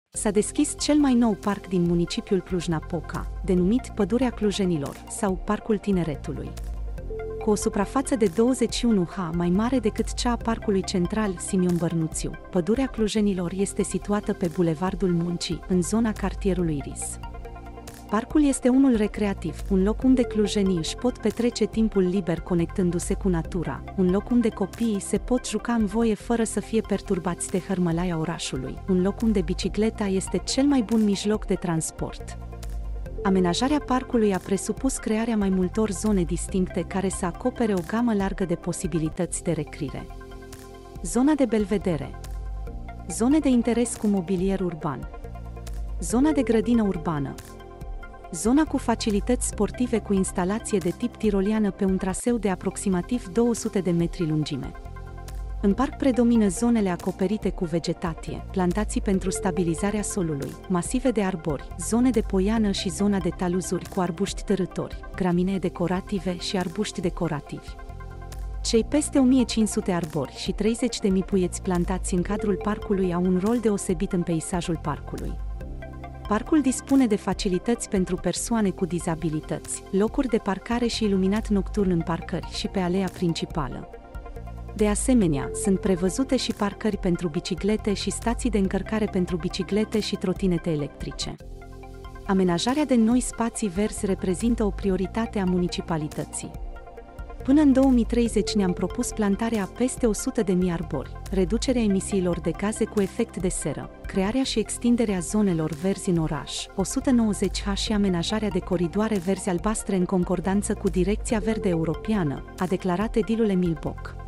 S-a deschis cel mai nou parc din municipiul Cluj-Napoca, denumit Pădurea Clujenilor sau Parcul Tineretului. Cu o suprafață de 21 ha mai mare decât cea a Parcului Central Simion Bărnuțiu, Pădurea Clujenilor este situată pe Bulevardul Muncii, în zona cartierului Ris. Parcul este unul recreativ, un loc unde clujenii își pot petrece timpul liber conectându-se cu natura, un loc unde copiii se pot juca în voie fără să fie perturbați de hărmălaia orașului, un loc unde bicicleta este cel mai bun mijloc de transport. Amenajarea parcului a presupus crearea mai multor zone distincte care să acopere o gamă largă de posibilități de recriere. Zona de belvedere, zone de interes cu mobilier urban, zona de grădină urbană, zona cu facilități sportive cu instalație de tip tiroliană pe un traseu de aproximativ 200 de metri lungime. În parc predomină zonele acoperite cu vegetație, plantații pentru stabilizarea solului, masive de arbori, zone de poiană și zona de taluzuri cu arbuști târători, graminee decorative și arbuști decorativi. Cei peste 1500 arbori și 30.000 puieți plantați în cadrul parcului au un rol deosebit în peisajul parcului. Parcul dispune de facilități pentru persoane cu dizabilități, locuri de parcare și iluminat nocturn în parcări și pe alea principală. De asemenea, sunt prevăzute și parcări pentru biciclete și stații de încărcare pentru biciclete și trotinete electrice. Amenajarea de noi spații verzi reprezintă o prioritate a municipalității. Până în 2030 ne-am propus plantarea a peste 100.000 arbori, reducerea emisiilor de gaze cu efect de seră, crearea și extinderea zonelor verzi în oraș, 190 ha și amenajarea de coridoare verzi albastre în concordanță cu Direcția Verde Europeană, a declarat edilul Emil Boc.